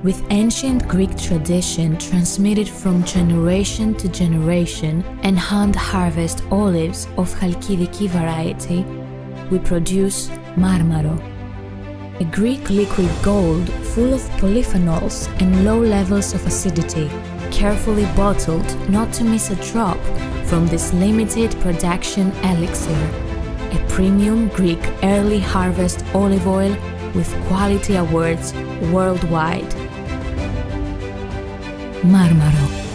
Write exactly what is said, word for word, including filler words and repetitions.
With ancient Greek tradition transmitted from generation to generation and hand-harvest olives of Chalkidiki variety, we produce Marmaro, a Greek liquid gold full of polyphenols and low levels of acidity, carefully bottled not to miss a drop from this limited production elixir, a premium Greek early harvest olive oil with quality awards worldwide. Marmaro.